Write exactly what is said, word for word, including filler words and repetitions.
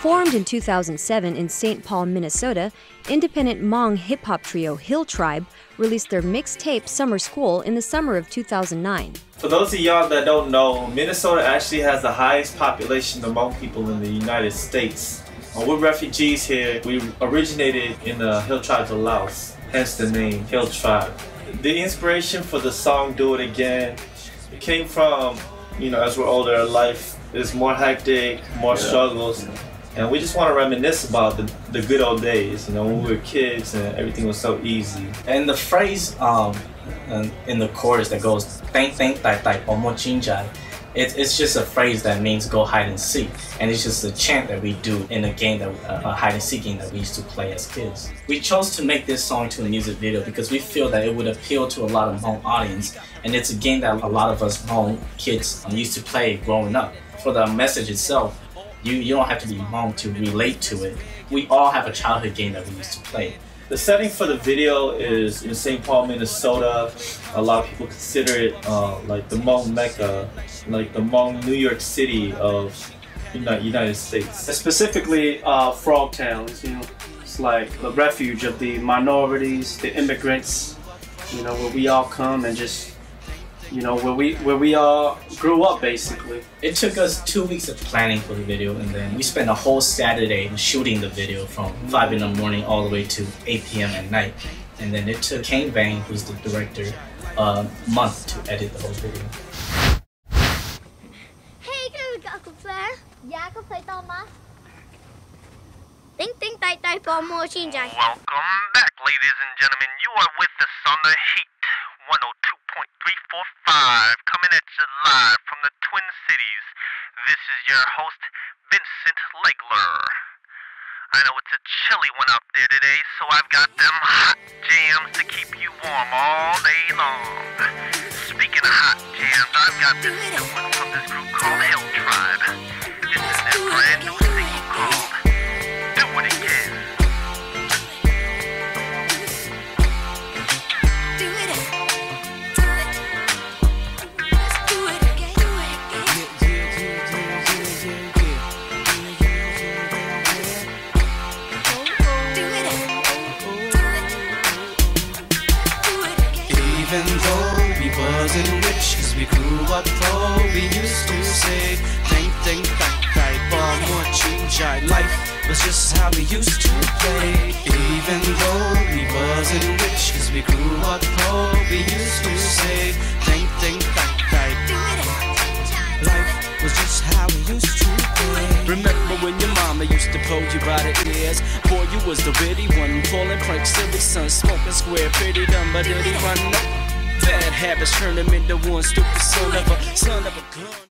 Formed in two thousand seven in Saint Paul, Minnesota, independent Hmong hip-hop trio Hill Tribe released their mixtape Summer School in the summer of two thousand nine. For those of y'all that don't know, Minnesota actually has the highest population of Hmong people in the United States. Uh, we're refugees here. We originated in the Hill Tribes of Laos, hence the name Hill Tribe. The inspiration for the song Do It Again, it came from, you know, as we're older, life is more hectic, more struggles. And we just want to reminisce about the, the good old days, you know, when we were kids and everything was so easy. And the phrase um, in the chorus that goes, "Thank thank tai tai pomo chinjai," it, it's just a phrase that means go hide and seek. And it's just a chant that we do in a game, that uh, a hide and seek game that we used to play as kids. We chose to make this song to a music video because we feel that it would appeal to a lot of Hmong audience. And it's a game that a lot of us Hmong kids used to play growing up. For the message itself, You, you don't have to be Hmong to relate to it. We all have a childhood game that we used to play. The setting for the video is in Saint Paul, Minnesota. A lot of people consider it uh, like the Hmong Mecca, like the Hmong New York City of the United States. Specifically, uh, Frog Towns, you know, it's like the refuge of the minorities, the immigrants, you know, where we all come and just, you know, where we where we all grew up, basically. It took us two weeks of planning for the video, and then we spent a whole Saturday shooting the video from five in the morning all the way to eight p m at night. And then it took Kane Bang, who's the director, a month to edit the whole video. Hey, can we go play? Yeah, go play Thomas. Think think tai tai for more change. Welcome back, ladies and gentlemen. You are with us on the Heat one oh two point three four five, coming at you live from the Twin Cities. This is your host, Vincent Legler. I know it's a chilly one out there today, so I've got them hot jams to keep you warm all day long. Speaking of hot jams, I've got this new one from this group called Hill Tribe. This is their brand new single called Do It Again. Even though we wasn't rich, cause we grew up poor, we used to say, "Think, think, that right, bomb, what chinjai." Life was just how we used to play. Even though we wasn't rich, cause we grew up poor, we used to say, "Think, think, that right." Life was just how we used to play. Remember when your mama used to pull you by the ears? Boy, you was the witty one, pulling pranks, silly son, smoking square, pretty dumb, but did he run up? Bad habits turn him into one stupid son of a son of a gun.